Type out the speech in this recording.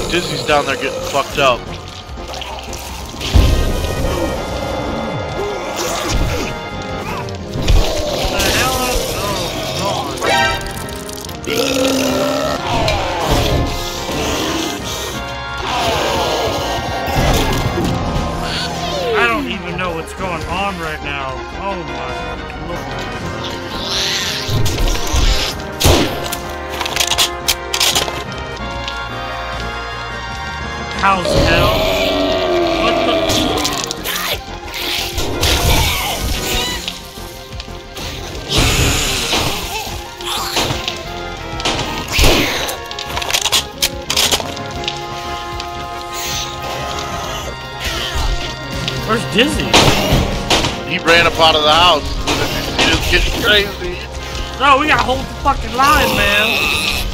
Dizzy's down there getting fucked up. What the hell? Oh, I don't even know what's going on right now. Oh my lord. How's hell? What the? Where's Dizzy? He ran up out of the house. He was getting crazy. No, we gotta hold the fucking line, man.